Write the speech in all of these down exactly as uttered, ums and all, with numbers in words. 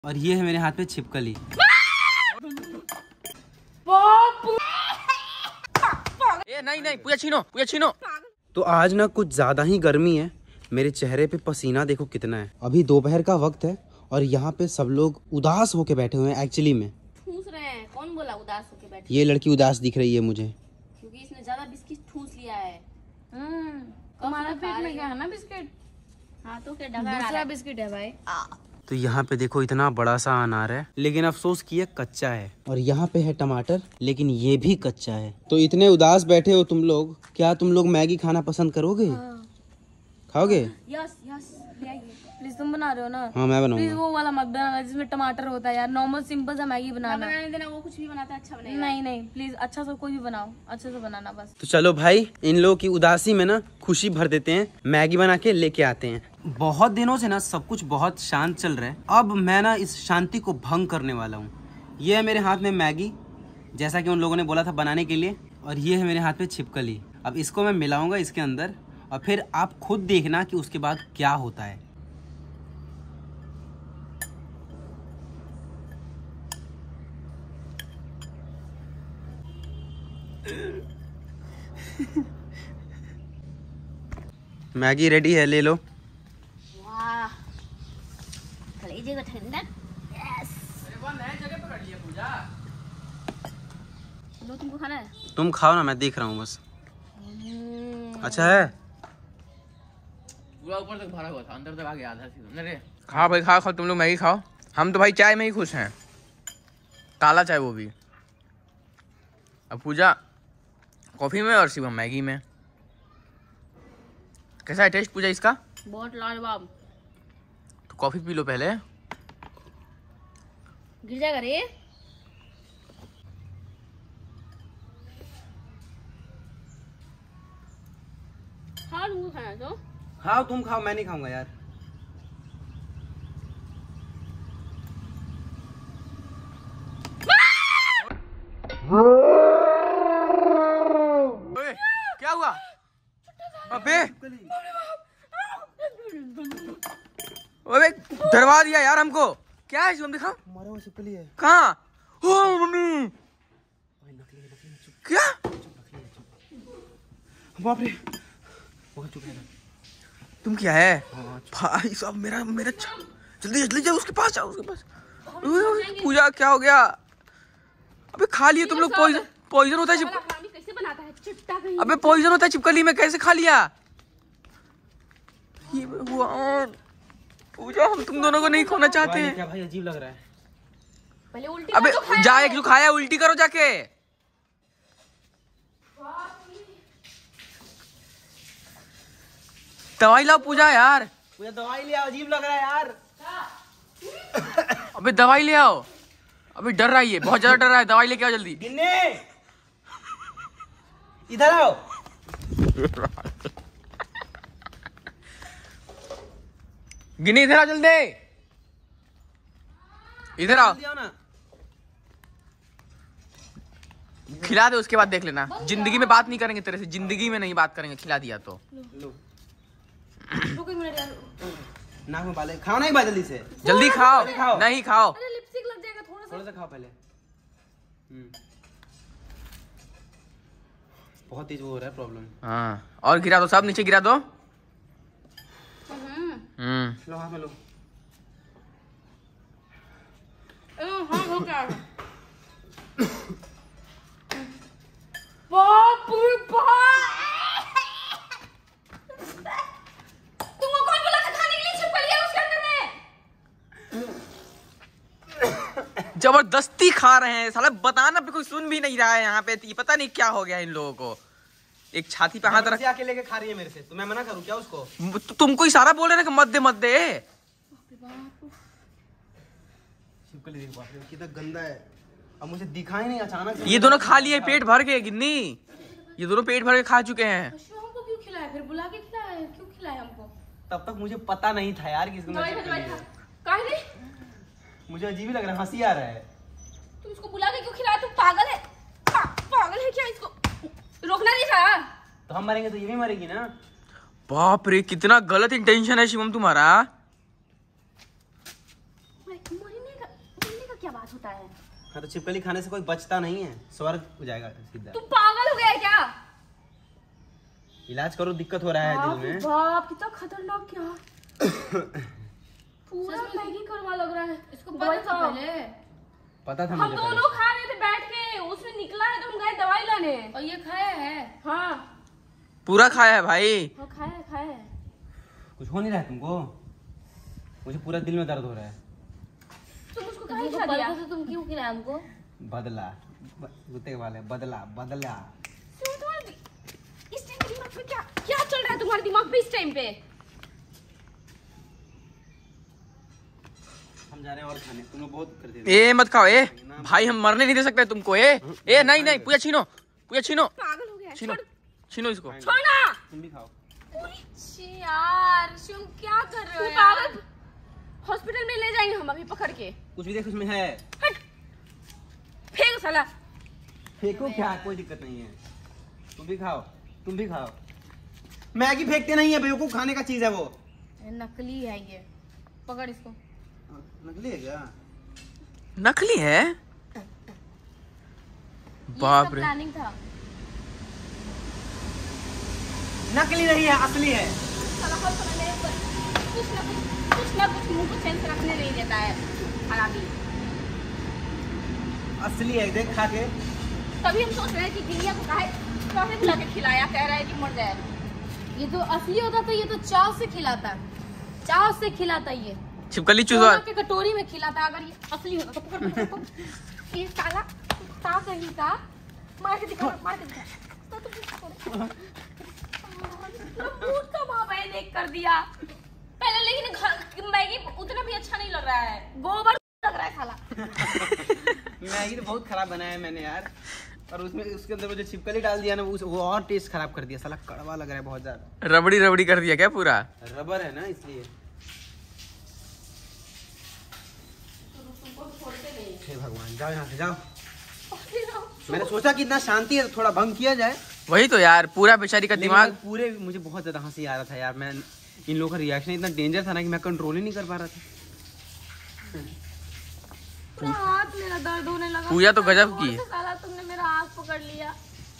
और ये है मेरे हाथ में छिपकली। ए नहीं नहीं पूजा छीनो, पूजा छीनो। तो आज ना कुछ ज्यादा ही गर्मी है, मेरे चेहरे पे पसीना देखो कितना है। अभी दोपहर का वक्त है और यहाँ पे सब लोग उदास होके बैठे हुए हैं। एक्चुअली में ठूस रहे हैं। कौन बोला उदास होके बैठे? ये लड़की उदास दिख रही है मुझे, क्योंकि इसने ज्यादा बिस्किट ठूस लिया है। हम्म तुम्हारा पेट में क्या है ना बिस्किट? हाँ तो क्या डगा दूसरा बिस्किट है भाई। तो यहाँ पे देखो इतना बड़ा सा अनार है, लेकिन अफसोस कि ये कच्चा है। और यहाँ पे है टमाटर, लेकिन ये भी कच्चा है। तो इतने उदास बैठे हो तुम लोग, क्या तुम लोग मैगी खाना पसंद करोगे? हाँ। खाओगे? यस यस ले आइए। प्लीज तुम बना रहे हो ना? हाँ मैं बनाऊंगा। प्लीज वो वाला मत बनाना जिसमें टमाटर होता है यार। नॉर्मल सिंपल सा मैगी बनाना। बनाने देना, वो कुछ भी बनाता है अच्छा बनेगा। नहीं नहीं प्लीज अच्छा सा कोई भी बनाओ, अच्छे से बनाना बस। तो चलो भाई, इन लोगों की उदासी में ना खुशी भर देते हैं, मैगी बना के लेके आते हैं। बहुत दिनों से ना सब कुछ बहुत शांत चल रहा है, अब मैं ना इस शांति को भंग करने वाला हूँ। ये है मेरे हाथ में मैगी, जैसा कि उन लोगों ने बोला था बनाने के लिए, और ये है मेरे हाथ में छिपकली। अब इसको मैं मिलाऊंगा इसके अंदर और फिर आप खुद देखना कि उसके बाद क्या होता है। मैगी रेडी है, ले लो। वाह कलेजे का ठंडक। यस नए जगह पकड़ लिया पूजा। लो तुमको खाना है? तुम खाओ ना, मैं देख रहा हूँ बस। अच्छा है? पूरा ऊपर तक भरा हुआ था, अंदर तक आ गया आधा सीधा। अरे खाओ भाई, खाओ खाओ, तुम लोग मैगी खाओ। हम तो भाई चाय में ही खुश हैं, काला चाय वो भी। अब पूजा कॉफी में और शिवम मैगी में। कैसा है टेस्ट पूजा इसका? बहुत लाजवाब। तो कॉफी पी लो पहले। गिर जाएगा रे। हाँ तुमको खाना है तो खाओ, तुम खाओ, मैं नहीं खाऊंगा यार। ओए, क्या हुआ? अबे अबे डरवा दिया यार हमको। क्या है शिवम, दिखा। मरा हुआ छिपकली है। कहाँ? ओ मम्मी, क्या? बाप रे, तुम क्या है भाई साहब? मेरा मेरा जल्दी जल्दी जाओ उसके पास, जाओ उसके पास। पूजा क्या हो गया? अबे खा लिए तुम लोग? पॉइजन पॉइजन होता है चिप... कैसे बनाता है चिट्टा कहीं? अबे पॉइजन होता है चिपकली में, कैसे खा लिया? ये हुआ पूजा, हम तुम दोनों को नहीं खोना चाहते हैं। क्या भाई, अजीब लग रहा है। पहले उल्टी अबे कर दो, खाया जा, है। एक जो खाया उल्टी करो जाके। दवाई लाओ पूजा यार। मुझे दवाई लिया, अजीब लग रहा है यार। अबे दवाई ले आओ। अबे डर रहा है, ये बहुत ज्यादा डर रहा है। दवाई लेके आओ जल्दी। गिन्नी इधर आओ। गिनी इधर आओ जल्दी, इधर आओ। जल्दी आओ ना। खिला दे, उसके बाद देख लेना। जिंदगी में बात नहीं करेंगे तेरे से, जिंदगी में नहीं बात करेंगे। खिला दिया तो लो, रुको एक मिनट यार। नाक में बाले खाओ, नहीं जल्दी से। जल्दी खाओ। पहले खाओ। नहीं खाओ। अरे लिपस्टिक लग जाएगा थोड़ा सा। थोड़ा सा खाओ पहले। हम्म, बहुत तेज वो हो रहा है प्रॉब्लम। हाँ, और गिरा दो, सब नीचे गिरा दो। हम्म हम्म लो, हाथ में लो। हाँ हो क्या? बाप रे बाप! तुमको कौन बोला था खाने के लिए? छिपकली है उसके अंदर में। जबरदस्ती खा रहे हैं साला, बताना पे कोई सुन भी नहीं रहा है यहाँ पे। ये पता नहीं क्या हो गया इन लोगों को। एक छाती पे हाथ रख आके लेके खा रही है मेरे से, तो मैं मना करूँ क्या उसको? तु, तुमको इशारा बोल रहे हैं कि मत दे मत दे। छिपकली देख, बाप रे कितना गंदा है। अब मुझे दिखाई नहीं अचानक से। ये दोनों खा लिए पेट भर के। गिन्नी, ये दोनों पेट भर के खा चुके हैं। हमको क्यों खिलाया? फिर बुला के खिलाया? क्यों खिलाया हमको? तब तक मुझे पता नहीं था यार कि इसको दवाई खा, दवाई खा। काहे रे? मुझे अजीब ही लग रहा है, हंसी आ रहा है। तुम इसको बुला के क्यों खिलाया? तुम पागल है? पा, पागल है क्या? इसको रोकना नहीं था? तो हम मरेंगे तो ये भी मरेगी ना। बाप रे, कितना गलत इंटेंशन है शिवम तुम्हारा। मरने क्या बात होता है? हाँ तो छिपकली खाने से कोई बचता नहीं है, स्वर्ग हो जाएगा सीधा। तुम पागल हो गए क्या? इलाज करो, दिक्कत हो रहा है दिल में। बाप कितना खतरनाक क्या पूरा मैगी करवा लग रहा है। इसको पता था पहले? पता था हम मुझे दोनों खा रहे थे बैठ के, उसमें निकला है तो हम गए दवाई लाने। और ये खाया है? हाँ पूरा खाया है भाई। हाँ खाया है खाया है। कुछ हो नहीं रहा है तुमको? मुझे पूरा दिल में दर्द हो रहा है। तुम उसको तो कहीं तुमको खा दिया? पता था, तुम क्यों खिलाया हमको? बदला कुत्ते वाले, बदला बदला। तुम तुम्हारे इस टाइम पे दिमाग पे क्या क्या चल रहा है तुम्हारे दिमाग पे इस टाइम पे? हम जा रहे हैं और खाने, तुम लोग बहुत कर देते। ए मत खाओ ए भाई, हम मरने नहीं दे सकते तुमको। ए ए नहीं नहीं, पूजा छीनो, पूजा छीनो, पागल हो गया। छीनो छीनो इसको। छोड़ना। तुम भी खाओ। छी यार शिवम क्या कर रहे हो तुम यार? पागल। हॉस्पिटल में ले जाएंगे हम अभी पकड़ के। कुछ भी देख उसमें है। हट फेंक साला। फेंको क्या, कोई दिक्कत नहीं है। तुम भी खाओ, तुम भी खाओ। मैगी फेंकते नहीं है, बेवकूफ, खाने का चीज है वो। नकली है ये, पकड़ इसको। नकली है क्या? नकली है? बाप रे, प्लानिंग था। नकली नहीं है, असली है। साला हर समय मेरे ऊपर कुछ ना कुछ कुछ ना कुछ मुंह को चैन से रखने नहीं देता है हरामी। असली है, देख खा के। तभी हम सोच रहे हैं कि गिलिया को काहे काहे बुला के खिलाया, कह रहा है कि मर जाए। ये तो असली होता तो ये तो चाव से खिलाता, चाव से खिलाता ये। छिपकली चूजा के कटोरी में खिलाता। अगर ये असली होता तो पकड़ पकड़ पकड़। ये साला ता कहीं का मार के दिखा, मार के दिखा। तो तुम मूड का भाव देख कर दिया पहले, लेकिन घर मैगी उतना भी अच्छा नहीं लग रहा है, गोबर लग रहा है साला। मैगी तो बहुत खराब बनाया है मैंने यार, और उसमें उसके अंदर वो जो छिपकली डाल दिया ना, उस वो और टेस्ट खराब कर दिया। साला कड़वा लग रहा है बहुत ज्यादा। रबड़ी रबड़ी कर दिया क्या पूरा? रबर है ना इसलिए। हे भगवान, जाओ यहाँ से जाओ। मैंने सोचा कि इतना शांति है तो थोड़ा भंग किया जाए। वही तो यार, पूरा बेचारी का लेकिन दिमाग। पूरे मुझे बहुत ज्यादा हंसी आ रहा था यार। मैं इन लोगों का रिएक्शन इतना डेंजर था ना कि मैं कंट्रोल ही नहीं कर पा रहा था। पूरा हाथ मेरा दर्द होने लगा। पूजा तो गजब की है। साला तुमने मेरा हाथ पकड़ लिया।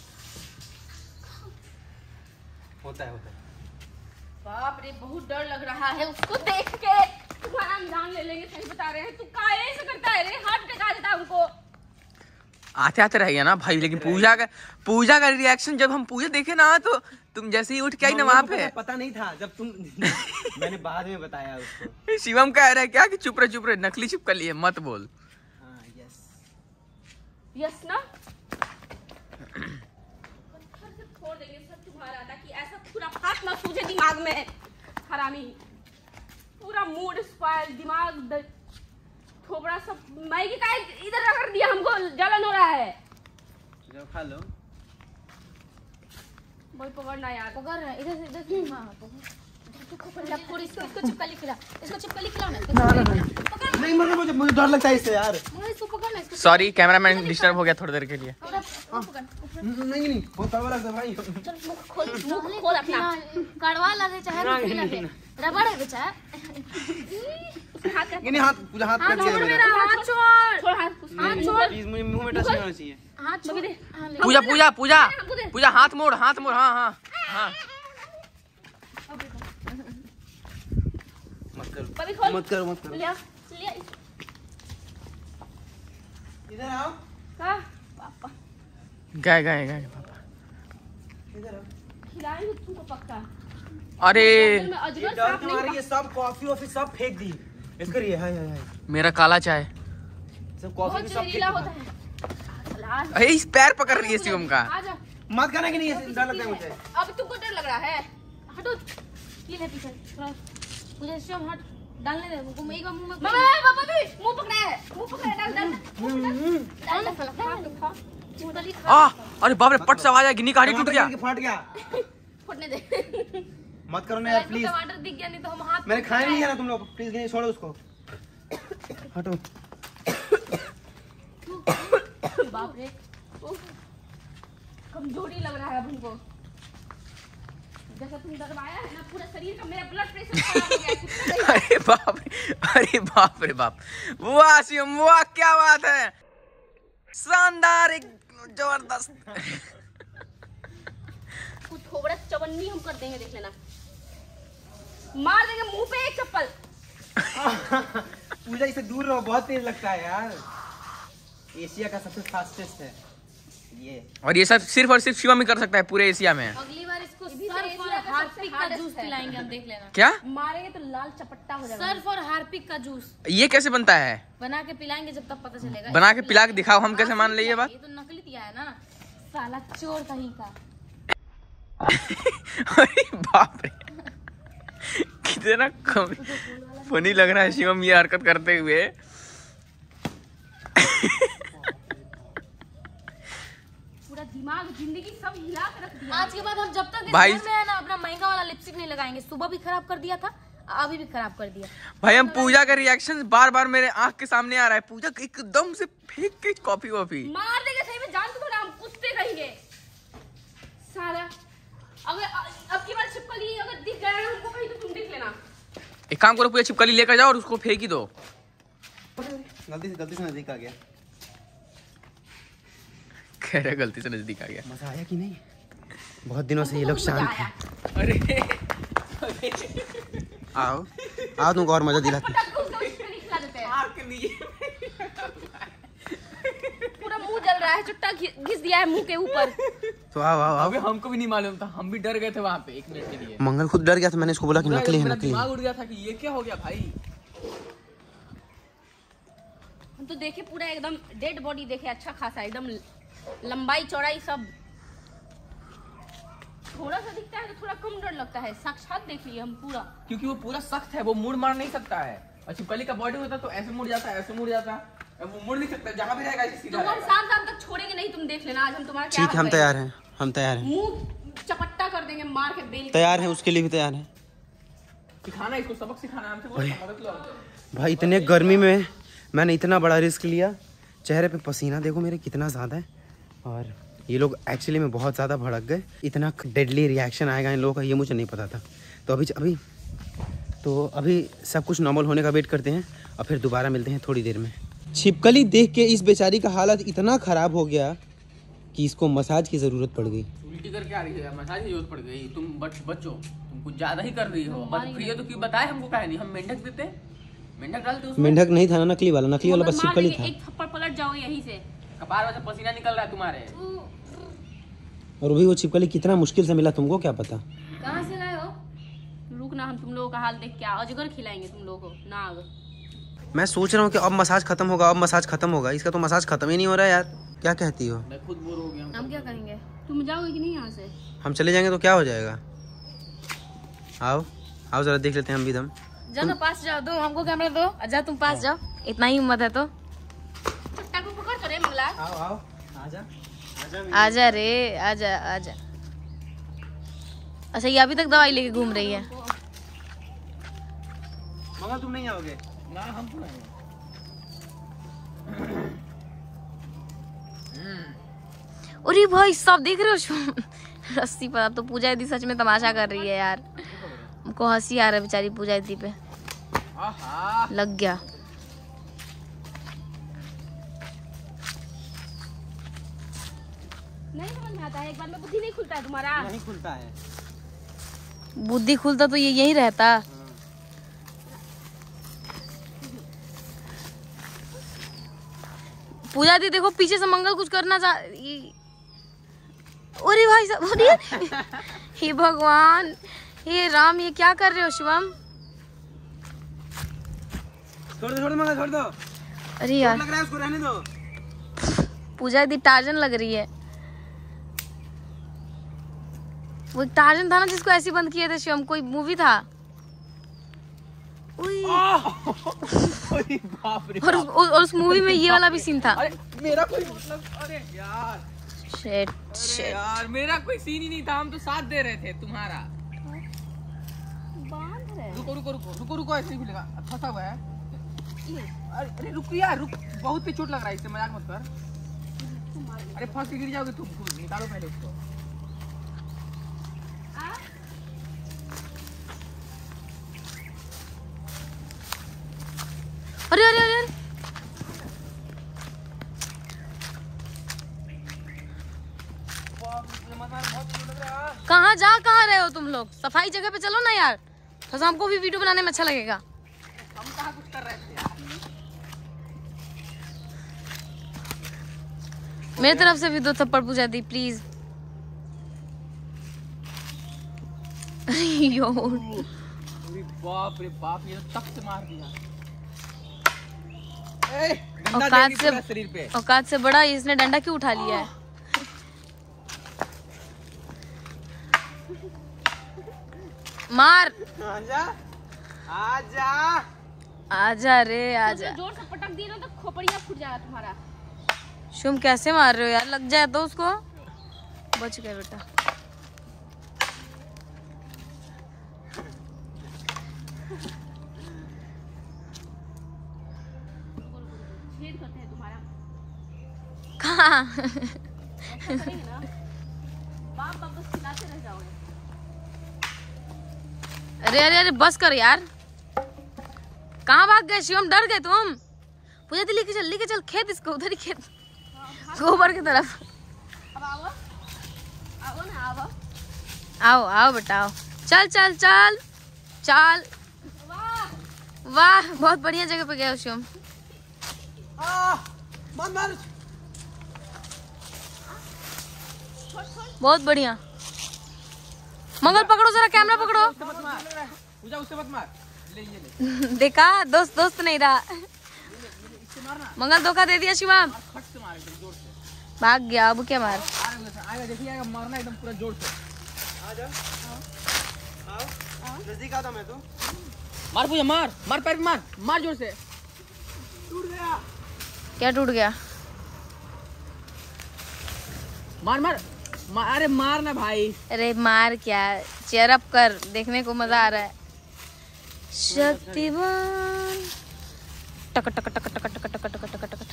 होता है होता है। बाप रे बहुत डर लग रहा है उसको देख के। तुम्हारा जान ले लेंगे, सही बता रहे हैं। तू काहे ऐसे करता है रे? हाथ टेका देता है हमको। आते आते रहिए ना भाई, लेकिन पूजा का पूजा का रिएक्शन जब हम पूजा देखे ना, तो तुम जैसे ही उठ के आई ना वहाँ पे। पता, पता नहीं था जब तुम मैंने बाद में बताया उसको। शिवम कह रहा है क्या कि चुप रहे चुप रहे, नकली छिपकली है, मत बोल। हाँ, यस यस ना। पत्थर से फोड़ देंगे सब तुम्हारा, ताकि ऐसा पूरा हाथ ना सूझे दिमाग में। हरामी, पूरा मूड स्पॉइल, दिमाग थोबड़ा सब। मैगी का इधर रगड़ दिया, हमको जलन हो रहा है। जब खा लो। वही पकड़ना यार, पकड़ रहा है इधर से, इधर से। हाँ पकड़ इसको, इसको चिपकली खिला, इसको चिपकली खिलाओ ना। पकड़ नहीं, मगर मुझे मुझे डर लगता है इससे यार। इसको पकड़ ना, इसको सॉरी कैमरामैन डिस्टर्ब हो गया थोड़ी देर के लिए। नहीं नहीं, बहुत कड़वा लगता है भाई। चल मुंह खोल, मुंह खोल अपना। कड़वा लगे चाहे मीठी लगे, रबड़ है चाहे। हाथ कर, नहीं हाथ, पूजा हाथ कर दिया मेरा मेरा। हाथ छोड़, छोड़ हाथ। हाथ छोड़। प्लीज, मुझे मुंह में टच नहीं होना चाहिए। हाथ छोड़ दे। पूजा पूजा पूजा पूजा हाथ मोड़, हाथ मोड़। हाँ हाँ हाँ, मत करो अभी खोल। मत करो मत करो। लिया लिया। इधर आओ, का पापा गए गए गए पापा। इधर आओ। खिलाएंगे तुमको पक्का। अरे जंगल में ये अजगर डर सांप के नहीं मारे ये सब कॉफी वॉफी सब फेंक दी। इसको ये हाय हाय हाय, मेरा काला चाय। सब कॉफी बहुत भी सब जहरीला फेंक होता दी। है। साला, अरे इस पैर पकड़ रही है शिवम का। आ जा। मत करना कि नहीं, ऐसे डर लगता है मुझे। अब तुमको डर लग रहा है? हटो। ये ले पीछे थोड़ा, मुझे शिवम हट डालने दे मुझको। एक बार मुंह में मामा पापा भी मुंह पकड़ा है, मुंह पकड़ा है। डाल डाल डाल डाल साला, खा तो खा। चिमटली खा। आ अरे बाप रे, पट से आवाज आई, गिन्नी का हड्डी टूट गया। फट गया। फटने दे। मत करो ना यार प्लीज। टमाटर दिख गया, नहीं तो हम हाथ। मैंने खाया नहीं है ना तुम लोग, प्लीज नहीं, छोड़ो उसको। हटो। बाप रे, कमजोरी लग रहा है अब हमको। जैसा तुम डरवाया है ना, पूरा शरीर का मेरा ब्लड प्रेशर खराब हो गया। अरे बाप रे, अरे बाप रे बाप, वाह शिवम वाह, क्या बात है, शानदार, एक जबरदस्त। कुछ थोड़ा चवन्नी हम कर देंगे, देख लेना, मार देंगे मुंह पे एक चप्पल। पूजा इसे दूर रहो, बहुत तेज लगता है यार। एशिया का सबसे फास्टेस्ट है ये। और ये सब सिर्फ और सिर्फ शिवम ही कर सकता है पूरे एशिया में। अगली बार इसको भी तो सर्फ एशिया और का सबसे हार्पिक का hardest जूस है। पिलाएंगे हम, देख लेना। क्या मारेंगे तो लाल चपट्टा हो जाएगा। सर्फ और हार्पिक का जूस ये कैसे बनता है? बना के पिलाएंगे, जब तक पता चलेगा। बना के पिला के दिखाओ, हम कैसे मान ले ये बात? ये तो नकली दिया है ना, साला चोर कहीं का। अरे बाप रे, कितना फनी लग रहा है शिवम ये हरकत करते हुए। पूरा दिमाग जिंदगी सब हिला के रख दिया। आज के बाद हम जब तक इस भाई- घर में है ना, अपना महंगा वाला लिपस्टिक नहीं लगाएंगे। सुबह भी खराब कर दिया था, अभी भी खराब कर दिया। भाई हम पूजा का रिएक्शन बार बार मेरे आंख के सामने आ रहा है। पूजा एकदम से फेंक के कॉफी वॉफी मार देंगे सही में, जान तो थोड़ा हम कुत्ते कहेंगे सारा। अगर अब की बार छिपकली अगर दिख गया ना हमको कहीं, तो तुम देख लेना। एक काम करो, पूजा छिपकली लेकर जाओ और उसको फेंक ही दो। गलती से गलती से नजदीक आ गया। कह रहे गलती से नजदीक आ गया। मजा आया कि नहीं? बहुत दिनों से ये लोग शांत हैं। अरे आओ आओ, तुमको और मजा दिलाते हैं। उसको इस पे नहीं खिला देते हैं। पूरा मुंह जल रहा है, चुट्टा घि- घिस दिया है मुंह के ऊपर। तो आओ आओ आओ। अबे हमको भी नहीं मालूम था, हम भी डर गए थे वहाँ पे एक मिनट के लिए। मंगल खुद डर गया था, मैंने इसको बोला कि नकली है मेरा नकली है। दिमाग उड़ गया था कि ये क्या हो गया भाई। हम तो देखे पूरा एकदम डेड बॉडी देखे, अच्छा खासा एकदम लंबाई चौड़ाई सब। थोड़ा सा दिखता है तो थोड़ा कम डर लगता है, साक्षात देख लिए हम पूरा। क्योंकि वो पूरा सख्त है, वो मुड़ मार नहीं सकता है। और छिपकली का बॉडी होता तो ऐसे मुड़ जाता है, ऐसे मुड़ जाता है, वो मुड़ नहीं सकता, जहाँ भी रहेगा सीधा तुम हम रहेगा। शाम शाम तक छोड़ेंगे नहीं, तुम देख लेना। आज हम तुम्हारा क्या ठीक है, हम तैयार हैं, हम तैयार हैं, मुंह चपट्टा कर देंगे मार के बेल के। तैयार हैं, उसके लिए भी तैयार हैं। सिखाना इसको, सबक सिखाना हमसे, बोलो मदद लो। भाई इतने गर्मी में मैंने इतना बड़ा रिस्क लिया। चेहरे पे पसीना देखो मेरे कितना ज़्यादा है। और ये लोग एक्चुअली में बहुत ज़्यादा भड़क गए। इतना डेडली रिएक्शन आएगा इन लोगों का ये मुझे नहीं पता था। तो अभी अभी तो अभी सब कुछ नॉर्मल होने का वेट करते हैं और फिर दोबारा मिलते हैं थोड़ी देर में। छिपकली देख के इस बेचारी का हालत इतना ख़राब हो गया कि इसको मसाज की ज़रूरत पड़ गई। उल्टी करके आ रही है, मसाज की जरूरत पड़ गई। तुम बच बच्चो, तुम कुछ ज्यादा ही कर रही हो। बस ये तो क्यों बताए हमको, काहे नहीं हम मेंढक देते, मेंढक डालते उसमें। मेंढक नहीं था ना, नकली वाला, नकली वाला बस छिपकली था। एक थप्पड़ पलट जाओ यहीं से। कपार में से पसीना निकल रहा है तुम्हारे। और भी वो छिपकली कितना मुश्किल से मिला तुमको क्या पता। कहाँ से लाए हो? रुक ना, हम तुम लोगों का हाल देख के अजगर खिलाएंगे तुम लोगों को, नाग। मैं सोच रहा हूँ कि अब मसाज खत्म होगा, अब मसाज खत्म होगा। इसका तो मसाज खत्म ही नहीं हो रहा है यार। क्या कहती हो? मैं खुद बोर हो गया हूँ। हम क्या करेंगे? तुम जाओगे कि नहीं यहाँ से? हम चले जाएंगे तो क्या हो जाएगा? आओ आओ जरा देख लेते हैं हम भी दम। जाओ तो पास जाओ, दो हमको कैमरा दो, जा तुम पास जाओ, इतना ही हिम्मत है तो। चुट्टा को पकड़ तो रे मंगला। आओ आओ आजा आजा। आजा रे, आजा आजा। अच्छा, ये अभी तक दवाई लेके घूम रही है। मंगल तुम नहीं आओगे? ना हम तो नहीं। अरे भाई सब देख रहे हो शो? रस्सी पर। अब तो पूजा दीदी सच में तमाशा कर रही है यार, हमको हंसी आ रहा है बेचारी पूजा दीदी पे। आहा, लग गया। नहीं समझ में आता है, एक बार में बुद्धि नहीं खुलता है तुम्हारा। नहीं खुलता है। बुद्धि खुलता तो ये यही रहता। पूजा दी देखो, पीछे से मंगल कुछ करना चाह। अरे भाई साहब, अरे हे भगवान, हे राम, ये क्या कर रहे हो शिवम? छोड़ दो छोड़ दो मंगल, छोड़ दो। अरे यार, लग रहा है उसको रहने दो। पूजा दी टार्जन लग रही है। वो एक टार्जन था ना जिसको ऐसे बंद किए थे शिवम, कोई मूवी था। उई। अरे बाप रे। और उस, और उस मूवी में ये वाला भी सीन था। अरे मेरा कोई मतलब, अरे यार, शिट अरे शिट। यार मेरा कोई सीन ही नहीं था, हम तो साथ दे रहे थे तुम्हारा। बांध रहे रुको रुको रुको रुको रुको, ऐसे ही मिलेगा, फंसा हुआ है। अरे अरे रुक यार, रुक, बहुत ही चोट लग रहा है, इससे मजाक मत कर। अरे फंस के गिर जाओगे तुम, निकालो पहले उसको। कहाँ जा कहाँ रहे हो तुम लोग? सफाई जगह पे चलो ना यार, तो हमको भी वीडियो बनाने में अच्छा लगेगा। हम कहाँ कुछ कर रहे थे यार। मेरी तरफ से भी दो थप्पड़ पूजा दी प्लीज। यो बाप रे बाप, ये तो तख्त मार दिया। औकात से शरीर पे औकात से बड़ा इसने डंडा क्यों उठा लिया है? मार। आजा आजा आजा रे आजा। जोर से पटक दिए ना तो खोपड़िया फूट जाएगा तुम्हारा। शुम कैसे मार रहे हो यार? लग जाए तो उसको। बच गए बेटा। छेद करते हैं तुम्हारा। कहाँ? ऐसा करेंगे ना, बाप बाप बस खिलाते रह जाओगे। अरे अरे अरे बस कर यार। कहाँ भाग गए शिवम? डर गए तुम? पूजा दी लेके चल, लेके चल खेत, इसको उधर ही खेत, गोबर की तरफ। अब आओ आओ ना आओ। आओ आओ बेटा आओ। चल चल चल चल। वाह वाह बहुत बढ़िया जगह पे गए हो शिवम। आ, मार मार। बहुत बढ़िया। मंगल पकड़ो जरा, कैमरा पकड़ो। पूजा उससे मत मार। ले ये ले। देखा दोस्त दोस्त नहीं रहा। मंगल धोखा दे दिया शिवम। फट से मार एकदम जोर से। भाग गया, अब क्या मार? आएगा देखिए, आएगा मारना एकदम पूरा जोर से। आजा आओ नजदीक आता मैं तो। मार पूजा, मार मार पैर पे मार, मार जोर से। टूट गया। क्या टूट गया? मार मार मार, अरे मार ना भाई। अरे मार क्या, चेयर अप कर, देखने को मजा आ रहा है। शक्तिवान टक टक टक टक टक टक टक टक टक।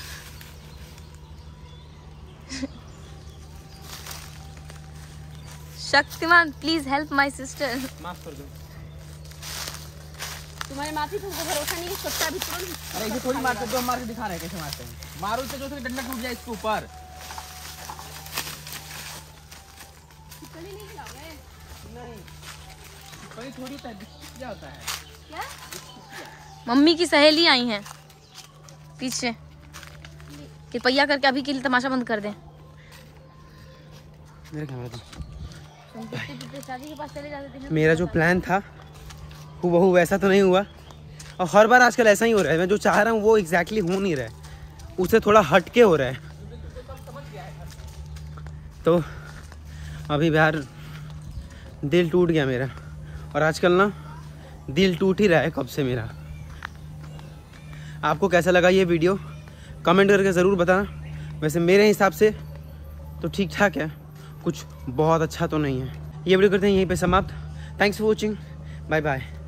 Shaktimaan please help my sister. माफ कर दो। तुम्हारे माथे तुमको भरोसा नहीं कि छोटा भी तुरंत। अरे इसे थोड़ी मारते, दो मार के दिखा रहे हैं कैसे मारते हैं। मारो इसे जो से डंडा टूट जाए इसके ऊपर। खिचड़ी नहीं खिलाओगे? नहीं कहीं थोड़ी होता है, क्या होता है? क्या? मम्मी की सहेली आई हैं पीछे, कृपया करके अभी के लिए तमाशा बंद कर दें। मेरे कैमरा दो। शादी के पास चले जाते थे। मेरा जो प्लान था वो बहु वैसा तो नहीं हुआ, और हर बार आजकल ऐसा ही हो रहा है। मैं जो चाह रहा हूँ वो एग्जैक्टली हो नहीं रहा है, उससे थोड़ा हटके हो रहा है। तो अभी यार दिल टूट गया मेरा, और आजकल ना दिल टूट ही रहा है कब से मेरा। आपको कैसा लगा ये वीडियो कमेंट करके ज़रूर बताना। वैसे मेरे हिसाब से तो ठीक ठाक है, कुछ बहुत अच्छा तो नहीं है। ये वीडियो करते हैं यहीं पे समाप्त। Thanks for watching, bye bye.